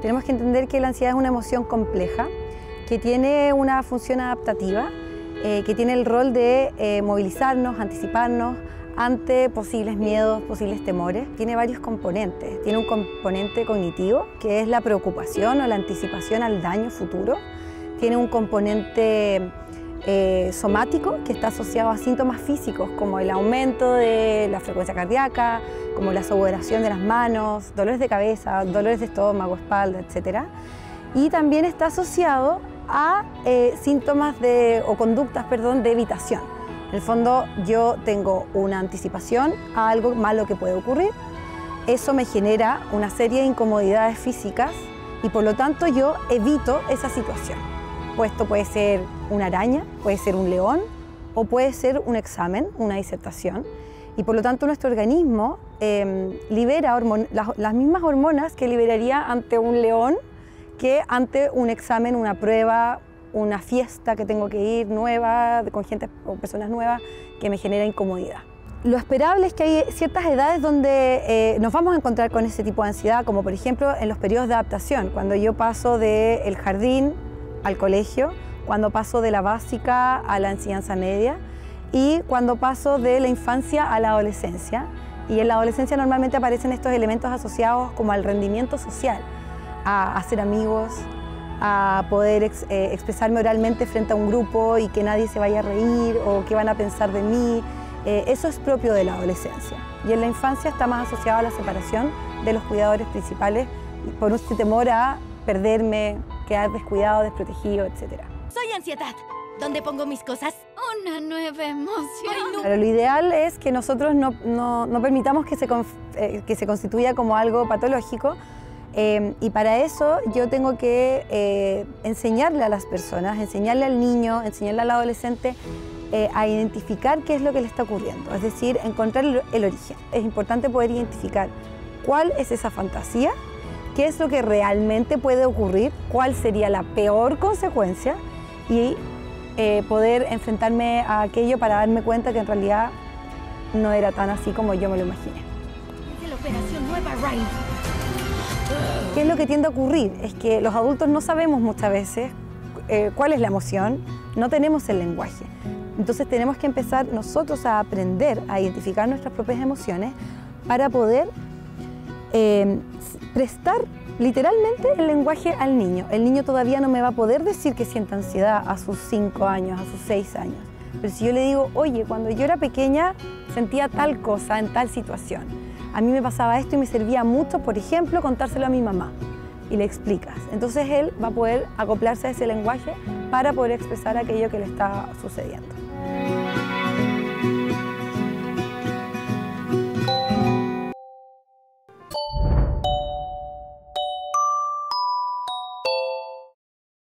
Tenemos que entender que la ansiedad es una emoción compleja, que tiene una función adaptativa, que tiene el rol de movilizarnos, anticiparnos ante posibles miedos, posibles temores. Tiene varios componentes. Tiene un componente cognitivo, que es la preocupación o la anticipación al daño futuro. Tiene un componente somático, que está asociado a síntomas físicos, como el aumento de la frecuencia cardíaca, como la sudoración de las manos, dolores de cabeza, dolores de estómago, espalda, etc. Y también está asociado a síntomas o conductas, de evitación. En el fondo, yo tengo una anticipación a algo malo que puede ocurrir. Eso me genera una serie de incomodidades físicas y por lo tanto yo evito esa situación. Pues esto puede ser una araña, puede ser un león o puede ser un examen, una disertación. Y por lo tanto nuestro organismo libera las mismas hormonas que liberaría ante un león que ante un examen, una prueba, una fiesta que tengo que ir nueva, con gente o personas nuevas, que me genera incomodidad. Lo esperable es que hay ciertas edades donde nos vamos a encontrar con ese tipo de ansiedad, como por ejemplo en los periodos de adaptación, cuando yo paso del jardín al colegio, cuando paso de la básica a la enseñanza media y cuando paso de la infancia a la adolescencia. Y en la adolescencia normalmente aparecen estos elementos asociados como al rendimiento social, a hacer amigos, a poder expresarme oralmente frente a un grupo y que nadie se vaya a reír o qué van a pensar de mí. Eso es propio de la adolescencia. Y en la infancia está más asociado a la separación de los cuidadores principales por un temor a perderme, quedar descuidado, desprotegido, etc. Soy ansiedad. ¿Dónde pongo mis cosas? Una nueva emoción. Ay, no. Pero lo ideal es que nosotros no permitamos que se constituya como algo patológico. Y para eso yo tengo que enseñarle a las personas, enseñarle al niño, enseñarle al adolescente a identificar qué es lo que le está ocurriendo, es decir, encontrar el origen. Es importante poder identificar cuál es esa fantasía, qué es lo que realmente puede ocurrir, cuál sería la peor consecuencia y poder enfrentarme a aquello para darme cuenta que en realidad no era tan así como yo me lo imaginé. Es la operación Nueva Riley. ¿Qué es lo que tiende a ocurrir? Es que los adultos no sabemos muchas veces cuál es la emoción, no tenemos el lenguaje. Entonces tenemos que empezar nosotros a aprender a identificar nuestras propias emociones para poder prestar literalmente el lenguaje al niño. El niño todavía no me va a poder decir que sienta ansiedad a sus 5 años, a sus 6 años. Pero si yo le digo, oye, cuando yo era pequeña sentía tal cosa en tal situación. A mí me pasaba esto y me servía mucho, por ejemplo, contárselo a mi mamá. Y le explicas. Entonces él va a poder acoplarse a ese lenguaje para poder expresar aquello que le está sucediendo.